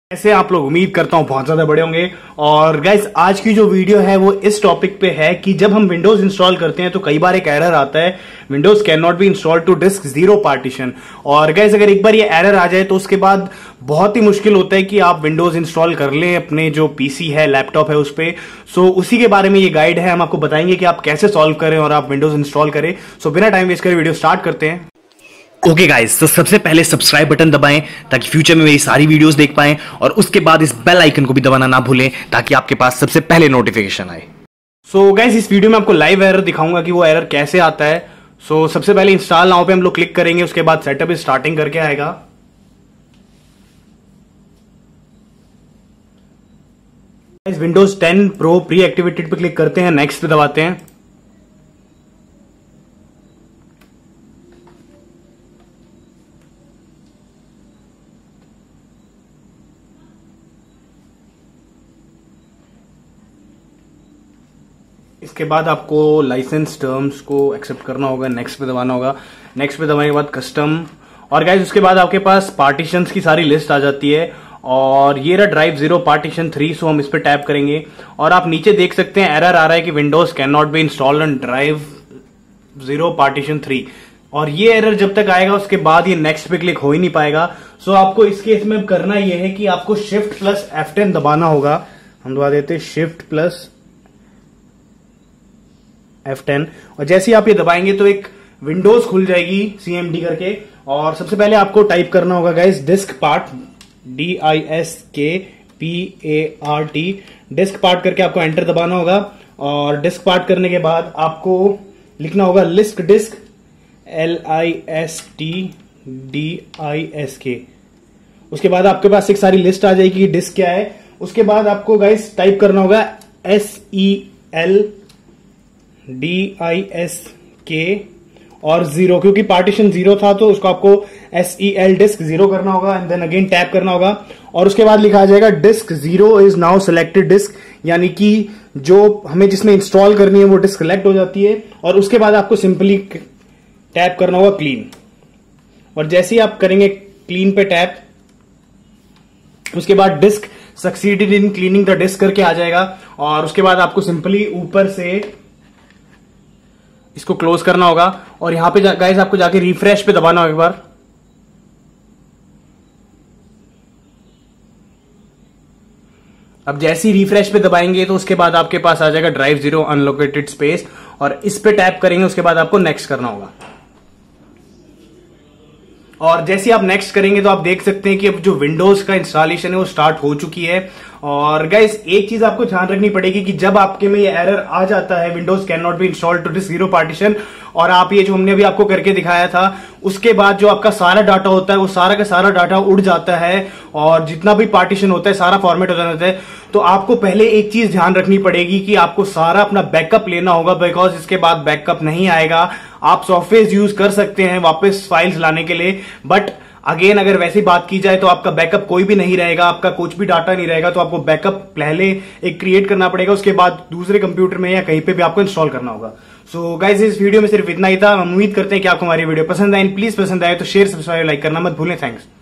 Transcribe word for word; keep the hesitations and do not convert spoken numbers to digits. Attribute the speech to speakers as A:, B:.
A: ऐसे आप लोग उम्मीद करता हूं बहुत ज्यादा बड़े होंगे। और गाइस आज की जो वीडियो है वो इस टॉपिक पे है कि जब हम विंडोज इंस्टॉल करते हैं तो कई बार एक एरर आता है, Windows can not be install to disk zero partition. और गाइस अगर एक बार ये एरर आ जाए तो उसके बाद बहुत ही मुश्किल होता है कि आप विंडोज इंस्टॉल कर लें अपने जो पीसी है, लैपटॉप है उस पर। सो उसी के बारे में ये गाइड है, हम आपको बताएंगे कि आप कैसे सॉल्व करें और आप विंडोज इंस्टॉल करें। सो बिना टाइम वेस्ट करे वीडियो स्टार्ट करते हैं।
B: ओके गाइस, तो सबसे पहले सब्सक्राइब बटन दबाएं ताकि फ्यूचर में मेरी सारी वीडियोस देख पाएं, और उसके बाद इस बेल आइकन को भी दबाना ना भूलें ताकि आपके पास सबसे पहले नोटिफिकेशन आए।
A: सो गाइस इस वीडियो में आपको लाइव एरर दिखाऊंगा कि वो एरर कैसे आता है। सो so, सबसे पहले इंस्टॉल नाउ पे हम लोग क्लिक करेंगे, उसके बाद सेटअप स्टार्टिंग करके आएगा। Guys Windows ten pro pre activated पे क्लिक करते हैं, नेक्स्ट पे दबाते हैं। इसके बाद आपको लाइसेंस टर्म्स को एक्सेप्ट करना होगा, नेक्स्ट पे दबाना होगा। नेक्स्ट पे दबाने के बाद कस्टम, और गाइस उसके बाद आपके पास पार्टीशंस की सारी लिस्ट आ जाती है। और ये रहा drive zero partition three, so हम इस पे टैप करेंगे और आप नीचे देख सकते हैं एरर आ रहा है कि Windows can not be installed on drive zero partition three. और ये एरर जब तक आएगा उसके बाद ये नेक्स्ट पे क्लिक हो ही नहीं पाएगा। सो आपको इस केस में करना यह है कि आपको शिफ्ट प्लस एफ टेन दबाना होगा। हम दबा देते हैं शिफ्ट प्लस एफ टेन, और जैसे ही आप ये दबाएंगे तो एक विंडोज खुल जाएगी सीएमडी करके। और सबसे पहले आपको टाइप करना होगा guys disk part, D I S K P A R T, disk part करके आपको एंटर दबाना होगा। और डिस्क पार्ट करने के बाद आपको लिखना होगा list disk, L I S T D I S K. उसके बाद आपके पास एक सारी लिस्ट आ जाएगी कि डिस्क क्या है। उसके बाद आपको गाइस टाइप करना होगा S E L D I S K और जीरो, क्योंकि पार्टीशन जीरो था तो उसको आपको S E L disk zero करना होगा एंड देन अगेन टैप करना होगा। और उसके बाद लिखा आ जाएगा disk zero is now selected disk, यानी कि जो हमें जिसमें इंस्टॉल करनी है वो डिस्क सिलेक्ट हो जाती है। और उसके बाद आपको सिंपली टैप करना होगा क्लीन, और जैसे ही आप करेंगे क्लीन पे टैप, उसके बाद disk succeeded in cleaning the disk करके आ जाएगा। और उसके बाद आपको सिंपली ऊपर से इसको क्लोज करना होगा और यहां पे गाइस आपको जाके रिफ्रेश पे दबाना होगा एक बार। अब जैसे ही रिफ्रेश पे दबाएंगे तो उसके बाद आपके पास आ जाएगा ड्राइव जीरो अनलोकेटेड स्पेस, और इस पे टैप करेंगे, उसके बाद आपको नेक्स्ट करना होगा। और जैसे ही आप नेक्स्ट करेंगे तो आप देख सकते हैं कि अब जो विंडोज का इंस्टॉलेशन है वो स्टार्ट हो चुकी है। और गाइस एक चीज आपको ध्यान रखनी पड़ेगी कि जब आपके में ये एरर आ जाता है Windows can not be installed to disk zero partition, और आप ये जो हमने अभी आपको करके दिखाया था उसके बाद जो आपका सारा डाटा होता है वो सारा का सारा डाटा उड़ जाता है और जितना भी पार्टीशन होता है सारा फॉर्मेट हो जाता है। तो आपको पहले एक चीज ध्यान रखनी पड़ेगी कि आपको सारा अपना बैकअप लेना होगा, बिकॉज इसके बाद बैकअप नहीं आएगा। आप सॉफ्टवेयर यूज कर सकते हैं वापस फाइल्स लाने के लिए, बट अगेन अगर वैसी बात की जाए तो आपका बैकअप कोई भी नहीं रहेगा, आपका कुछ भी डाटा नहीं रहेगा। तो आपको बैकअप पहले एक क्रिएट करना पड़ेगा, उसके बाद दूसरे कंप्यूटर में या कहीं पे भी आपको इंस्टॉल करना होगा। सो गाइस इस वीडियो में सिर्फ इतना ही था। हम उम्मीद करते हैं कि आपको हमारी वीडियो पसंद आए। प्लीज पसंद आए तो शेयर, सब्सक्राइब, लाइक करना मत भूलें। थैंक्स।